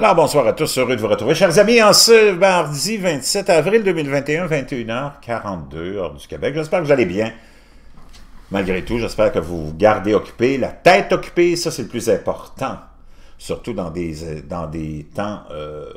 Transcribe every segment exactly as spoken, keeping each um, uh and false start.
Alors, bonsoir à tous, heureux de vous retrouver. Chers amis, en ce mardi vingt-sept avril deux mille vingt et un, vingt et une heures quarante-deux, heure du Québec. J'espère que vous allez bien. Malgré tout, j'espère que vous vous gardez occupé, la tête occupée, ça c'est le plus important. Surtout dans des, dans des temps euh,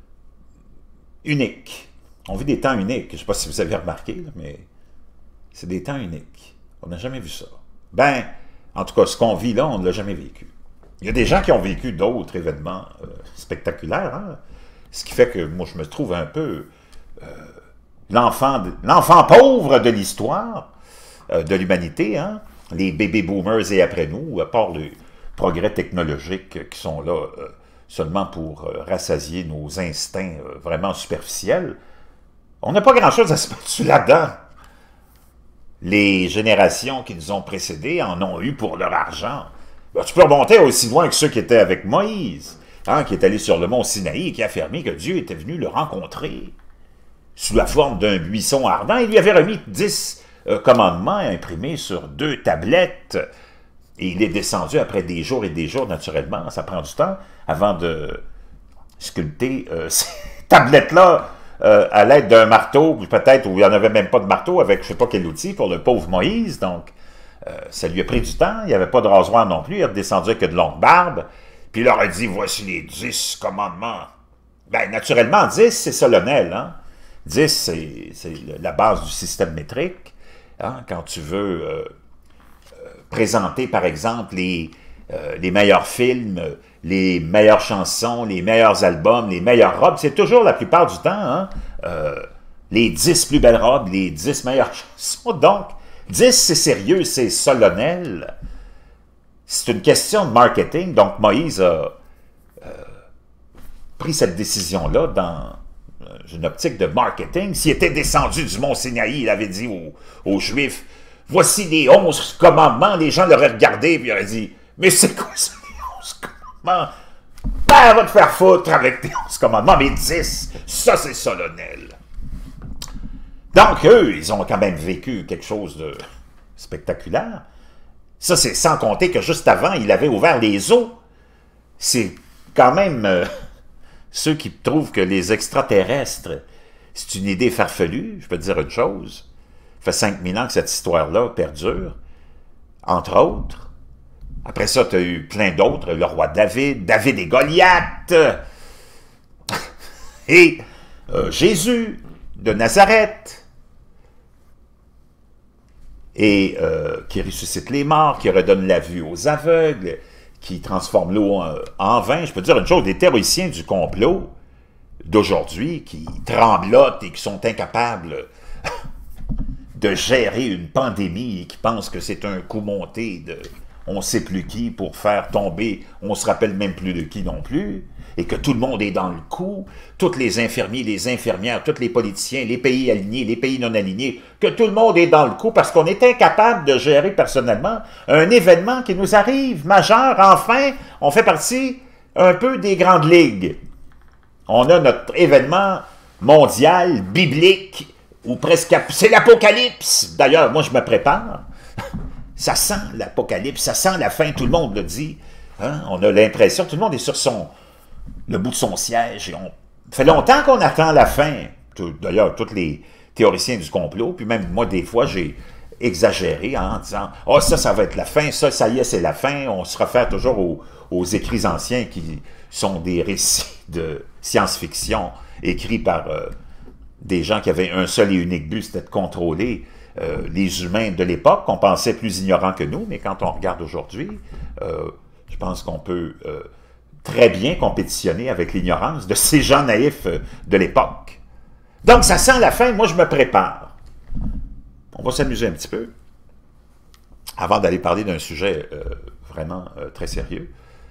uniques. On vit des temps uniques. Je ne sais pas si vous avez remarqué, là, mais c'est des temps uniques. On n'a jamais vu ça. Ben, en tout cas, ce qu'on vit là, on ne l'a jamais vécu. Il y a des gens qui ont vécu d'autres événements euh, spectaculaires, hein? Ce qui fait que moi, je me trouve un peu euh, l'enfant l'enfant pauvre de l'histoire euh, de l'humanité, hein? Les baby boomers et après nous, à part les progrès technologiques qui sont là euh, seulement pour euh, rassasier nos instincts euh, vraiment superficiels, on n'a pas grand-chose à se mettre là-dedans. Les générations qui nous ont précédés en ont eu pour leur argent. Ben, tu peux remonter aussi loin que ceux qui étaient avec Moïse, hein, qui est allé sur le mont Sinaï et qui a affirmé que Dieu était venu le rencontrer sous la forme d'un buisson ardent. Il lui avait remis dix euh, commandements imprimés sur deux tablettes. Et il est descendu après des jours et des jours, naturellement. Ça prend du temps avant de sculpter euh, ces tablettes-là euh, à l'aide d'un marteau, peut-être, où il n'y en avait même pas de marteau, avec je ne sais pas quel outil, pour le pauvre Moïse. Donc, Euh, ça lui a pris du temps, il n'y avait pas de rasoir non plus, il a descendu avec de longues barbes, puis il leur a dit, voici les dix commandements. Ben, naturellement, dix, c'est solennel, hein? dix, c'est la base du système métrique, hein? Quand tu veux euh, euh, présenter, par exemple, les, euh, les meilleurs films, les meilleures chansons, les meilleurs albums, les meilleures robes, c'est toujours la plupart du temps, hein? euh, les dix plus belles robes, les dix meilleures chansons, donc, dix, c'est sérieux, c'est solennel. C'est une question de marketing. Donc, Moïse a euh, pris cette décision-là dans une optique de marketing. S'il était descendu du mont Sinaï, il avait dit aux, aux Juifs, « Voici les onze commandements. » Les gens l'auraient regardé et auraient dit, « Mais c'est quoi ça, les onze commandements? Ben, va te faire foutre avec tes onze commandements. Mais dix, ça, c'est solennel. » Donc, eux, ils ont quand même vécu quelque chose de spectaculaire. Ça, c'est sans compter que juste avant, il avait ouvert les eaux. C'est quand même euh, ceux qui trouvent que les extraterrestres, c'est une idée farfelue. Je peux te dire une chose. Ça fait cinq mille ans que cette histoire-là perdure, entre autres. Après ça, tu as eu plein d'autres. Le roi David, David et Goliath, et euh, Jésus de Nazareth, et euh, qui ressuscite les morts, qui redonne la vue aux aveugles, qui transforme l'eau en, en vin. Je peux te dire une chose, des théoriciens du complot d'aujourd'hui qui tremblotent et qui sont incapables de gérer une pandémie et qui pensent que c'est un coup monté de on ne sait plus qui pour faire tomber, on ne se rappelle même plus de qui non plus, et que tout le monde est dans le coup, tous les infirmiers, les infirmières, tous les politiciens, les pays alignés, les pays non alignés, que tout le monde est dans le coup parce qu'on est incapable de gérer personnellement un événement qui nous arrive, majeur. Enfin, on fait partie un peu des grandes ligues. On a notre événement mondial, biblique, ou presque... C'est l'apocalypse. D'ailleurs, moi, je me prépare. Ça sent l'apocalypse, ça sent la fin, tout le monde le dit. Hein? On a l'impression, tout le monde est sur son... le bout de son siège. Et on fait longtemps qu'on attend la fin. D'ailleurs, tous les théoriciens du complot, puis même moi, des fois, j'ai exagéré hein, en disant « Oh, ça, ça va être la fin, ça, ça y est, c'est la fin. » On se réfère toujours aux, aux écrits anciens qui sont des récits de science-fiction écrits par euh, des gens qui avaient un seul et unique but, c'était de contrôler euh, les humains de l'époque, qu'on pensait plus ignorants que nous, mais quand on regarde aujourd'hui, euh, je pense qu'on peut... Euh, très bien compétitionner avec l'ignorance de ces gens naïfs de l'époque. Donc, ça sent la fin, moi je me prépare. On va s'amuser un petit peu, avant d'aller parler d'un sujet euh, vraiment euh, très sérieux.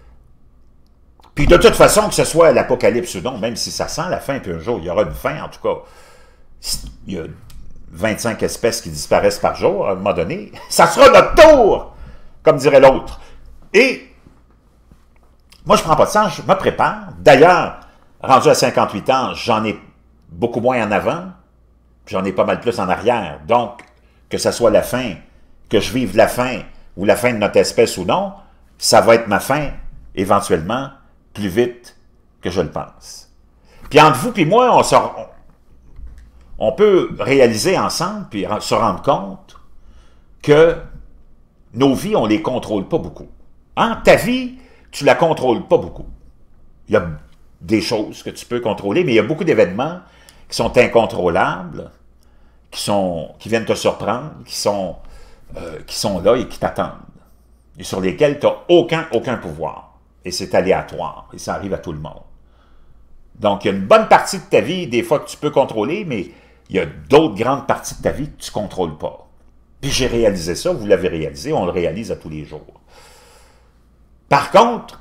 Puis de toute façon, que ce soit l'apocalypse ou non, même si ça sent la fin, puis un jour il y aura une fin, en tout cas, il y a vingt-cinq espèces qui disparaissent par jour, à un moment donné, ça sera notre tour, comme dirait l'autre. Et moi, je ne prends pas de sang, je me prépare. D'ailleurs, rendu à cinquante-huit ans, j'en ai beaucoup moins en avant, j'en ai pas mal plus en arrière. Donc, que ce soit la fin, que je vive la fin, ou la fin de notre espèce ou non, ça va être ma fin, éventuellement, plus vite que je le pense. Puis entre vous et moi, on, se, on, on peut réaliser ensemble, puis se rendre compte que nos vies, on ne les contrôle pas beaucoup. Hein? Ta vie, tu ne la contrôles pas beaucoup. Il y a des choses que tu peux contrôler, mais il y a beaucoup d'événements qui sont incontrôlables, qui, sont, qui viennent te surprendre, qui sont, euh, qui sont là et qui t'attendent, et sur lesquels tu n'as aucun, aucun pouvoir. Et c'est aléatoire, et ça arrive à tout le monde. Donc, il y a une bonne partie de ta vie, des fois, que tu peux contrôler, mais il y a d'autres grandes parties de ta vie que tu ne contrôles pas. Puis j'ai réalisé ça, vous l'avez réalisé, on le réalise à tous les jours. Par contre,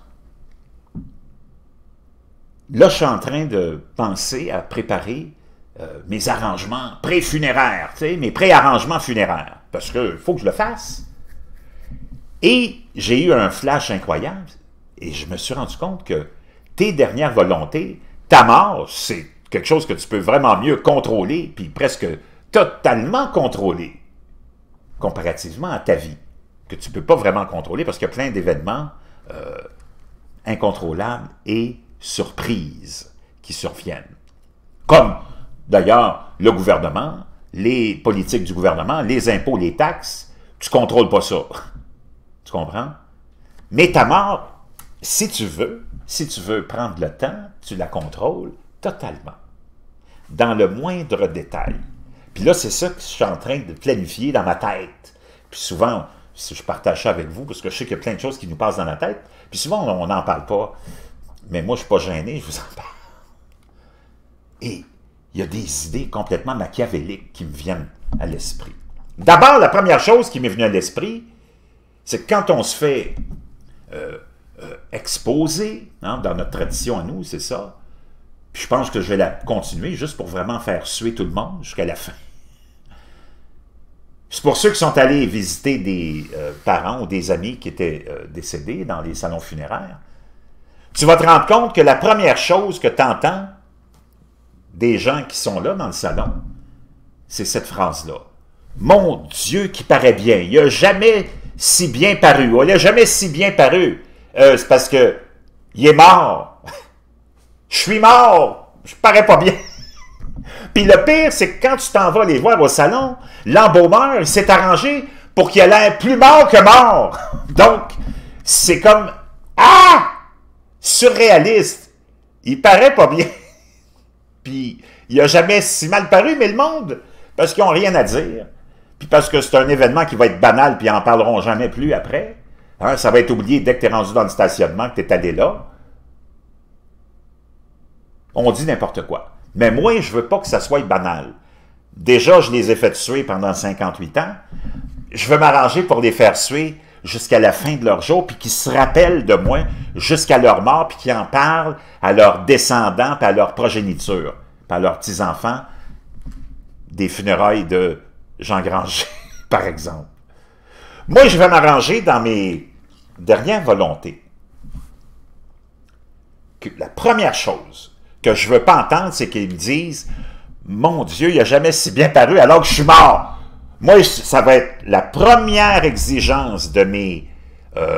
là, je suis en train de penser à préparer euh, mes arrangements pré-funéraires, tu sais, mes pré-arrangements funéraires, parce qu'il faut que je le fasse. Et j'ai eu un flash incroyable, et je me suis rendu compte que tes dernières volontés, ta mort, c'est quelque chose que tu peux vraiment mieux contrôler, puis presque totalement contrôler, comparativement à ta vie, que tu ne peux pas vraiment contrôler, parce qu'il y a plein d'événements euh, incontrôlables et surprises qui surviennent. Comme, d'ailleurs, le gouvernement, les politiques du gouvernement, les impôts, les taxes, tu ne contrôles pas ça. Tu comprends? Mais ta mort, si tu veux, si tu veux prendre le temps, tu la contrôles totalement, dans le moindre détail. Puis là, c'est ça que je suis en train de planifier dans ma tête. Puis souvent, si je partage ça avec vous, parce que je sais qu'il y a plein de choses qui nous passent dans la tête, puis souvent, on n'en parle pas. Mais moi, je ne suis pas gêné, je vous en parle. Et il y a des idées complètement machiavéliques qui me viennent à l'esprit. D'abord, la première chose qui m'est venue à l'esprit, c'est que quand on se fait euh, euh, exposer, hein, dans notre tradition à nous, c'est ça, puis je pense que je vais la continuer juste pour vraiment faire suer tout le monde jusqu'à la fin. C'est pour ceux qui sont allés visiter des euh, parents ou des amis qui étaient euh, décédés dans les salons funéraires. Tu vas te rendre compte que la première chose que tu entends des gens qui sont là dans le salon, c'est cette phrase-là. « Mon Dieu qui paraît bien, il n'a jamais si bien paru. Il n'a jamais si bien paru. Euh, c'est parce que il est mort. Je suis mort. Je parais pas bien. » Puis le pire, c'est que quand tu t'en vas les voir au salon, l'embaumeur, il s'est arrangé pour qu'il ait l'air plus mort que mort. Donc, c'est comme « Ah! » Surréaliste. Il paraît pas bien. Puis, il n'a jamais si mal paru, mais le monde, parce qu'ils n'ont rien à dire, puis parce que c'est un événement qui va être banal, puis ils n'en parleront jamais plus après, hein, ça va être oublié dès que tu es rendu dans le stationnement, que tu es allé là, on dit n'importe quoi. Mais moi, je ne veux pas que ça soit banal. Déjà, je les ai fait suer pendant cinquante-huit ans. Je veux m'arranger pour les faire suer jusqu'à la fin de leur jour, puis qu'ils se rappellent de moi jusqu'à leur mort, puis qu'ils en parlent à leurs descendants, puis à leur progéniture, puis à leurs petits-enfants, des funérailles de Jean Granger, par exemple. Moi, je vais m'arranger dans mes dernières volontés. Que la première chose que je ne veux pas entendre, c'est qu'ils me disent « Mon Dieu, il n'a jamais si bien paru alors que je suis mort. » Moi, ça va être la première exigence de mes, euh,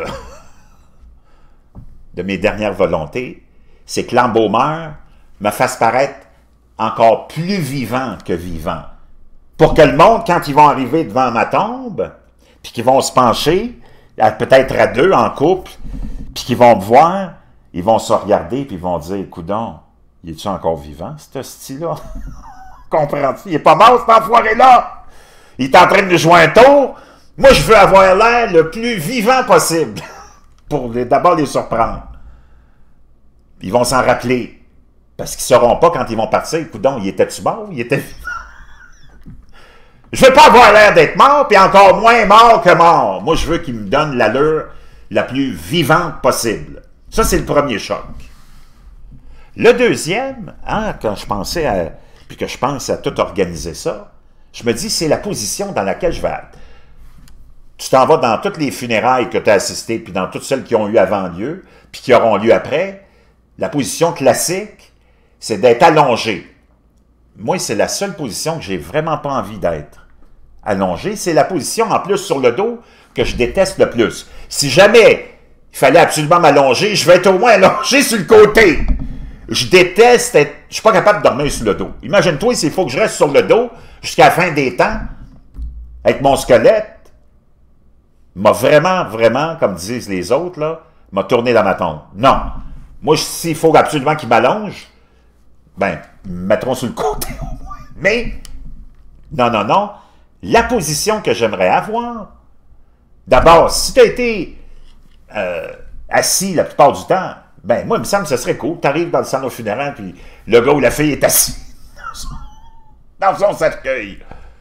de mes dernières volontés, c'est que l'embaumeur me fasse paraître encore plus vivant que vivant. Pour que le monde, quand ils vont arriver devant ma tombe, puis qu'ils vont se pencher, peut-être à deux, en couple, puis qu'ils vont me voir, ils vont se regarder, puis ils vont dire « Coudon, il est-tu encore vivant, ce style-là? » Comprends-tu? Il n'est pas mort, cet enfoiré-là! Il est en train de jouer un tour. Moi, je veux avoir l'air le plus vivant possible pour d'abord les surprendre. Ils vont s'en rappeler. Parce qu'ils ne sauront pas quand ils vont partir. Coudon, il était-tu mort? Il était vivant. Je ne veux pas avoir l'air d'être mort, puis encore moins mort que mort. Moi, je veux qu'ils me donnent l'allure la plus vivante possible. Ça, c'est le premier choc. Le deuxième, hein, quand je pensais à... puis que je pense à tout organiser ça, je me dis, c'est la position dans laquelle je vais être. Tu t'en vas dans toutes les funérailles que tu as assistées, puis dans toutes celles qui ont eu avant lieu, puis qui auront lieu après. La position classique, c'est d'être allongé. Moi, c'est la seule position que j'ai vraiment pas envie d'être. Allongé, c'est la position, en plus, sur le dos, que je déteste le plus. Si jamais il fallait absolument m'allonger, je vais être au moins allongé sur le côté. Je déteste être... Je suis pas capable de dormir sur le dos. Imagine-toi s'il faut que je reste sur le dos jusqu'à la fin des temps, avec mon squelette, m'a vraiment, vraiment, comme disent les autres, là, m'a tourné dans ma tombe. Non. Moi, s'il faut absolument qu'il m'allonge, ben, ils me mettront sur le côté au moins. Mais, non, non, non. La position que j'aimerais avoir, d'abord, si tu as été euh, assis la plupart du temps, ben, moi, il me semble que ce serait cool. Tu arrives dans le salon funéraire, puis le gars ou la fille est assis dans son, dans son cercueil.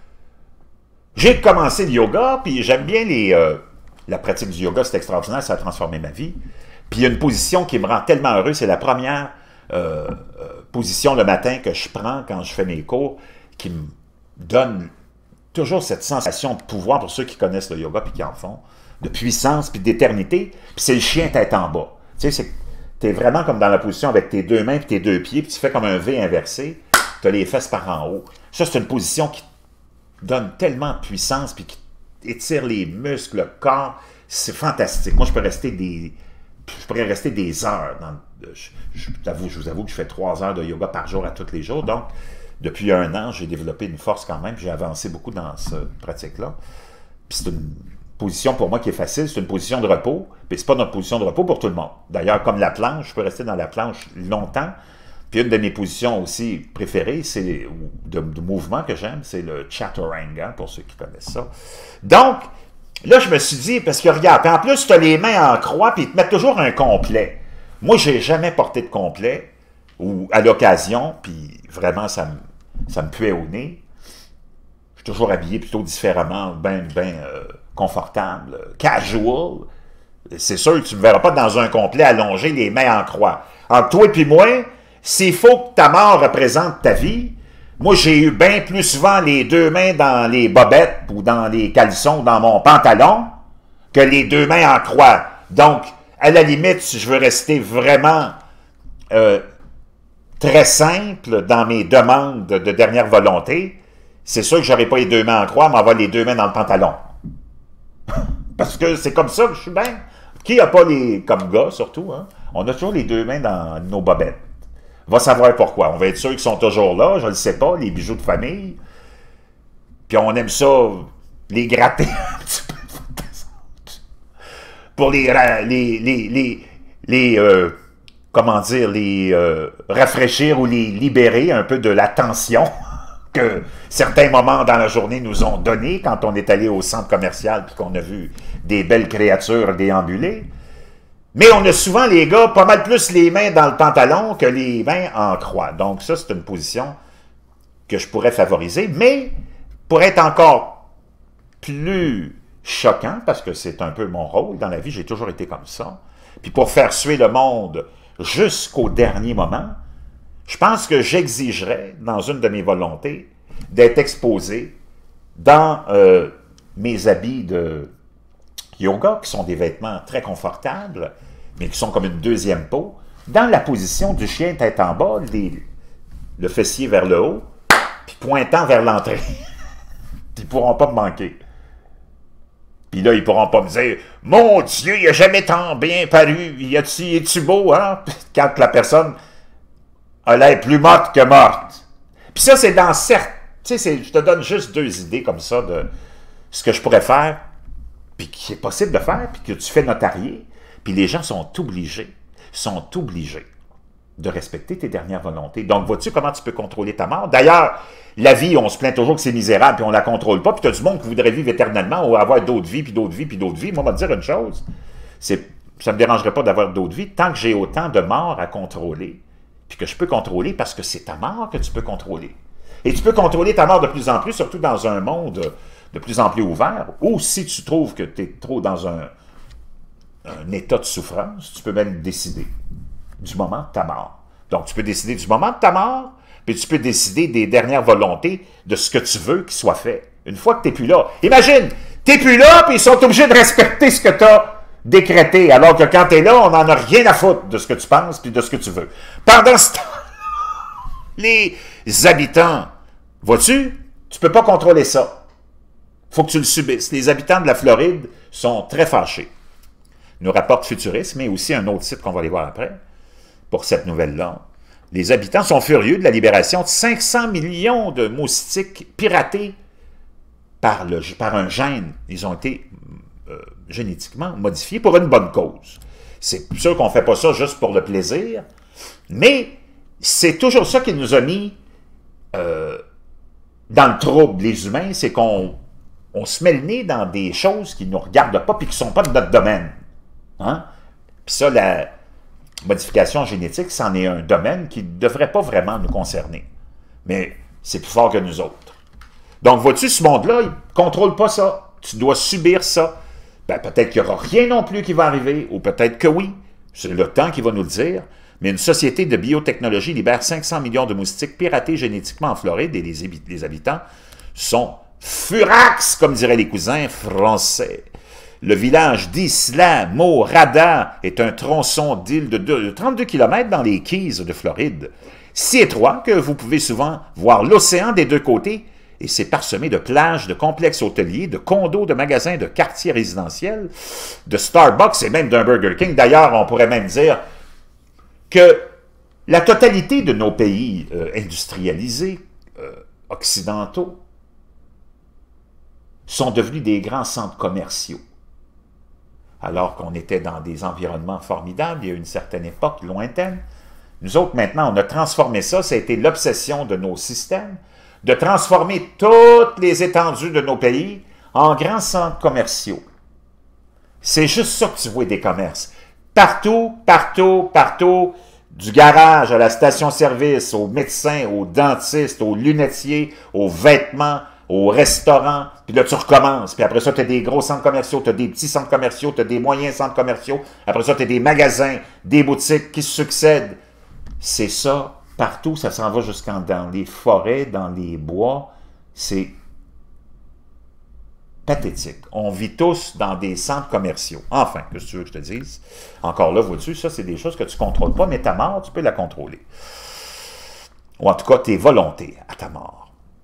J'ai commencé le yoga, puis j'aime bien les, euh, la pratique du yoga, c'est extraordinaire, ça a transformé ma vie. Puis il y a une position qui me rend tellement heureux, c'est la première euh, euh, position le matin que je prends quand je fais mes cours, qui me donne toujours cette sensation de pouvoir, pour ceux qui connaissent le yoga puis qui en font, de puissance puis d'éternité, puis c'est le chien tête en bas. Tu sais, tu es vraiment comme dans la position avec tes deux mains puis tes deux pieds, puis tu fais comme un V inversé, tu as les fesses par en haut. Ça, c'est une position qui donne tellement de puissance puis qui étire les muscles, le corps. C'est fantastique. Moi, je peux rester des... Je pourrais rester des heures. Dans, je, je, je vous avoue que je fais trois heures de yoga par jour à tous les jours. Donc, depuis un an, j'ai développé une force quand même. J'ai avancé beaucoup dans cette pratique-là. Puis c'est une position pour moi qui est facile. C'est une position de repos. Puis c'est pas notre position de repos pour tout le monde. D'ailleurs, comme la planche, je peux rester dans la planche longtemps. Puis une de mes positions aussi préférées, c'est de, de mouvement que j'aime, c'est le chaturanga, pour ceux qui connaissent ça. Donc, là, je me suis dit, parce que regarde, puis en plus, tu as les mains en croix, puis ils te mettent toujours un complet. Moi, j'ai jamais porté de complet, ou à l'occasion, puis vraiment, ça me, ça me puait au nez. Je suis toujours habillé plutôt différemment, bien, bien euh, confortable, casual. C'est sûr que tu ne me verras pas dans un complet allongé, les mains en croix. Entre toi et puis moi, s'il faut que ta mort représente ta vie, moi, j'ai eu bien plus souvent les deux mains dans les bobettes ou dans les caleçons ou dans mon pantalon que les deux mains en croix. Donc, à la limite, si je veux rester vraiment euh, très simple dans mes demandes de dernière volonté, c'est sûr que je n'aurai pas les deux mains en croix, mais avoir les deux mains dans le pantalon. Parce que c'est comme ça que je suis bien. Qui n'a pas les... Comme gars, surtout, hein? On a toujours les deux mains dans nos bobettes. Va savoir pourquoi. On va être sûr qu'ils sont toujours là, je ne le sais pas, les bijoux de famille. Puis on aime ça, les gratter un petit peu. Pour les, les, les, les, les euh, comment dire, les euh, rafraîchir ou les libérer un peu de la tension que certains moments dans la journée nous ont donné quand on est allé au centre commercial puis qu'on a vu des belles créatures déambuler. Mais on a souvent, les gars, pas mal plus les mains dans le pantalon que les mains en croix. Donc ça, c'est une position que je pourrais favoriser. Mais pour être encore plus choquant, parce que c'est un peu mon rôle dans la vie, j'ai toujours été comme ça, puis pour faire suer le monde jusqu'au dernier moment, je pense que j'exigerais, dans une de mes volontés, d'être exposé dans euh, mes habits de yoga, qui sont des vêtements très confortables, mais qui sont comme une deuxième peau, dans la position du chien tête en bas, les, le fessier vers le haut, puis pointant vers l'entrée. Ils ne pourront pas me manquer. Puis là, ils ne pourront pas me dire « Mon Dieu, il n'a jamais tant bien paru, es-tu beau, hein? » Quand la personne a l'air plus morte que morte. Puis ça, c'est dans certes... Tu sais, je te donne juste deux idées comme ça de ce que je pourrais faire, puis qui est possible de faire, puis que tu fais notarier, puis les gens sont obligés, sont obligés de respecter tes dernières volontés. Donc, vois-tu comment tu peux contrôler ta mort? D'ailleurs, la vie, on se plaint toujours que c'est misérable, puis on la contrôle pas, puis tu as du monde qui voudrait vivre éternellement, ou avoir d'autres vies, puis d'autres vies, puis d'autres vies. Moi, on va te dire une chose, c'est, ça ne me dérangerait pas d'avoir d'autres vies, tant que j'ai autant de morts à contrôler, puis que je peux contrôler, parce que c'est ta mort que tu peux contrôler. Et tu peux contrôler ta mort de plus en plus, surtout dans un monde de plus en plus ouvert, ou si tu trouves que tu es trop dans un, un état de souffrance, tu peux même décider du moment de ta mort. Donc, tu peux décider du moment de ta mort, puis tu peux décider des dernières volontés de ce que tu veux qu'il soit fait. Une fois que tu n'es plus là. Imagine, tu n'es plus là, puis ils sont obligés de respecter ce que tu as décrété, alors que quand tu es là, on n'en a rien à foutre de ce que tu penses, puis de ce que tu veux. Pendant ce temps, les habitants, vois-tu, tu ne peux pas contrôler ça. Il faut que tu le subisses. Les habitants de la Floride sont très fâchés. Nous rapporte Futurisme, mais aussi un autre site qu'on va aller voir après, pour cette nouvelle-là. les habitants sont furieux de la libération de cinq cents millions de moustiques piratés par, le, par un gène. Ils ont été euh, génétiquement modifiés pour une bonne cause. C'est sûr qu'on ne fait pas ça juste pour le plaisir, mais c'est toujours ça qui nous a mis euh, dans le trouble, les humains, c'est qu'on on se met le nez dans des choses qui ne nous regardent pas et qui ne sont pas de notre domaine. Hein? Puis ça, la modification génétique, c'en est un domaine qui ne devrait pas vraiment nous concerner. Mais c'est plus fort que nous autres. Donc, vois-tu, ce monde-là, il ne contrôle pas ça. Tu dois subir ça. Ben, peut-être qu'il n'y aura rien non plus qui va arriver, ou peut-être que oui. C'est le temps qui va nous le dire. Mais une société de biotechnologie libère cinq cents millions de moustiques piratés génétiquement en Floride et les, les habitants sont furax, comme diraient les cousins français. Le village d'Isla Morada est un tronçon d'île de trente-deux kilomètres dans les Keys de Floride. Si étroit que vous pouvez souvent voir l'océan des deux côtés, et c'est parsemé de plages, de complexes hôteliers, de condos, de magasins, de quartiers résidentiels, de Starbucks et même d'un Burger King. D'ailleurs, on pourrait même dire que la totalité de nos pays euh, industrialisés, euh, occidentaux, sont devenus des grands centres commerciaux. Alors qu'on était dans des environnements formidables, il y a une certaine époque lointaine. Nous autres, maintenant, on a transformé ça, ça a été l'obsession de nos systèmes, de transformer toutes les étendues de nos pays en grands centres commerciaux. C'est juste ça que tu vois des commerces. Partout, partout, partout, du garage à la station-service, aux médecins, aux dentistes, aux lunetiers, aux vêtements, aux restaurants, puis là, tu recommences. Puis après ça, tu as des gros centres commerciaux, tu as des petits centres commerciaux, tu as des moyens centres commerciaux. Après ça, tu as des magasins, des boutiques qui se succèdent. C'est ça, partout, ça s'en va jusqu'en dans les forêts, dans les bois. C'est pathétique. On vit tous dans des centres commerciaux. Enfin, que tu veux que je te dise? Encore là, vois-tu, ça, c'est des choses que tu ne contrôles pas, mais ta mort, tu peux la contrôler. Ou en tout cas, tes volontés à ta mort.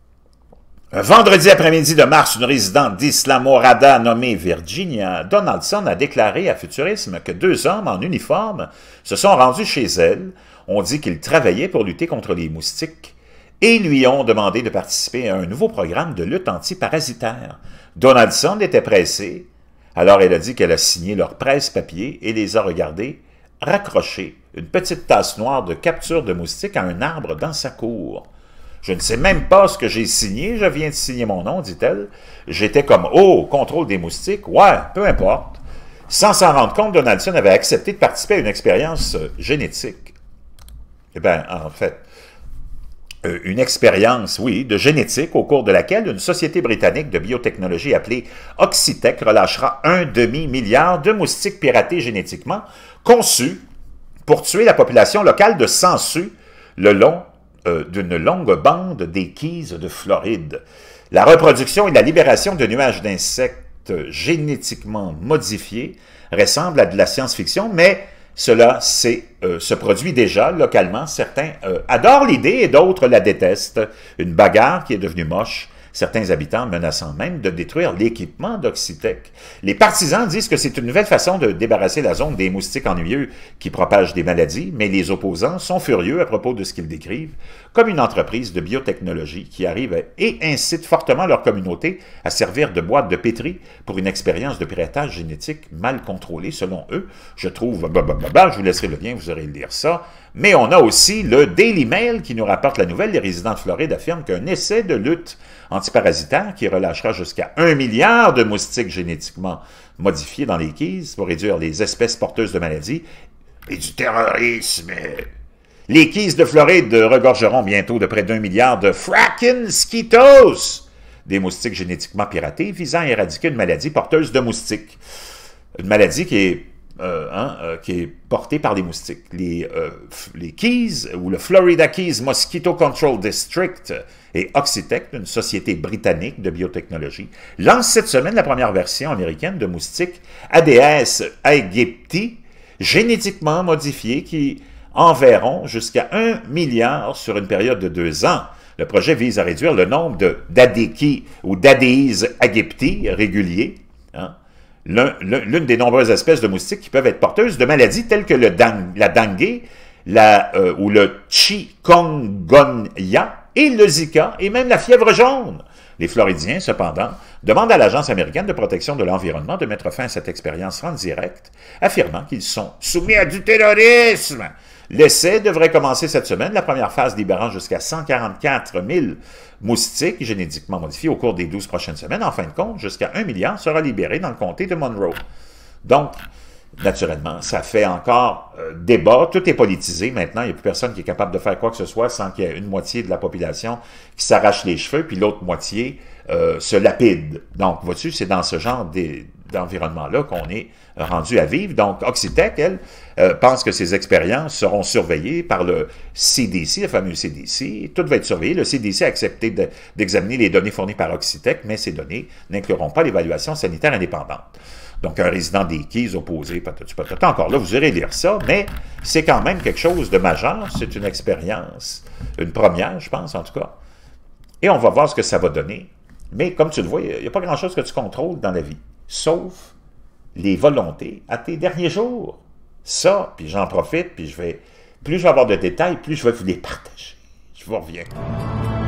Un vendredi après-midi de mars, une résidente d'Isla Morada nommée Virginia Donaldson a déclaré à Futurisme que deux hommes en uniforme se sont rendus chez elle, ont dit qu'ils travaillaient pour lutter contre les moustiques et lui ont demandé de participer à un nouveau programme de lutte antiparasitaire. Donaldson était pressée, alors elle a dit qu'elle a signé leur presse-papier et les a regardés raccrocher une petite tasse noire de capture de moustiques à un arbre dans sa cour. Je ne sais même pas ce que j'ai signé, je viens de signer mon nom, dit-elle. J'étais comme, oh, contrôle des moustiques, ouais, peu importe. Sans s'en rendre compte, Donaldson avait accepté de participer à une expérience euh, génétique. Eh bien, en fait, euh, une expérience, oui, de génétique au cours de laquelle une société britannique de biotechnologie appelée Oxitec relâchera un demi-milliard de moustiques piratés génétiquement, conçus pour tuer la population locale de sangsues le long Euh, d'une longue bande des Keys de Floride. La reproduction et la libération de nuages d'insectes génétiquement modifiés ressemblent à de la science-fiction, mais cela euh, se produit déjà localement. Certains euh, adorent l'idée et d'autres la détestent. Une bagarre qui est devenue moche, certains habitants menaçant même de détruire l'équipement d'Oxitec. Les partisans disent que c'est une nouvelle façon de débarrasser la zone des moustiques ennuyeux qui propagent des maladies, mais les opposants sont furieux à propos de ce qu'ils décrivent comme une entreprise de biotechnologie qui arrive et incite fortement leur communauté à servir de boîte de pétri pour une expérience de piratage génétique mal contrôlée, selon eux. Je trouve, blablabla, je vous laisserai le lien, vous aurez lire ça. Mais on a aussi le Daily Mail qui nous rapporte la nouvelle. Les résidents de Floride affirment qu'un essai de lutte antiparasitaire qui relâchera jusqu'à un milliard de moustiques génétiquement modifiés dans les Keys pour réduire les espèces porteuses de maladies et du terrorisme. Les Keys de Floride regorgeront bientôt de près d'un milliard de fracking mosquitoes, des moustiques génétiquement piratés visant à éradiquer une maladie porteuse de moustiques. Une maladie qui est Euh, hein, euh, qui est porté par les moustiques. Les, euh, les Keys, ou le Florida Keys Mosquito Control District et Oxitec, une société britannique de biotechnologie, lance cette semaine la première version américaine de moustiques Aedes aegypti, génétiquement modifiés, qui enverront jusqu'à un milliard sur une période de deux ans. Le projet vise à réduire le nombre d'Aedes ou d'Aedes aegypti réguliers, hein, l'une des nombreuses espèces de moustiques qui peuvent être porteuses de maladies telles que le dang, la dengue, la, euh, ou le chikungunya et le Zika et même la fièvre jaune. Les Floridiens, cependant, demandent à l'Agence américaine de protection de l'environnement de mettre fin à cette expérience en direct, affirmant qu'ils sont soumis à du terrorisme. L'essai devrait commencer cette semaine, la première phase libérant jusqu'à cent quarante-quatre mille moustiques génétiquement modifiés au cours des douze prochaines semaines. En fin de compte, jusqu'à un milliard sera libéré dans le comté de Monroe. Donc, naturellement, ça fait encore euh, débat. Tout est politisé maintenant. Il n'y a plus personne qui est capable de faire quoi que ce soit sans qu'il y ait une moitié de la population qui s'arrache les cheveux, puis l'autre moitié euh, se lapide. Donc, vois-tu, c'est dans ce genre d'environnement-là qu'on est rendu à vivre. Donc, Oxitec, elle, euh, pense que ces expériences seront surveillées par le C D C, le fameux C D C. Tout va être surveillé. Le C D C a accepté d'examiner de, les données fournies par Oxitec, mais ces données n'incluront pas l'évaluation sanitaire indépendante. Donc, un résident des Keys opposé, patati patata. Encore là, vous irez lire ça, mais c'est quand même quelque chose de majeur. C'est une expérience, une première, je pense, en tout cas. Et on va voir ce que ça va donner. Mais comme tu le vois, il n'y a pas grand-chose que tu contrôles dans la vie, sauf les volontés à tes derniers jours. Ça, puis j'en profite, puis je vais, plus je vais avoir de détails, plus je vais vous les partager. Je vous reviens.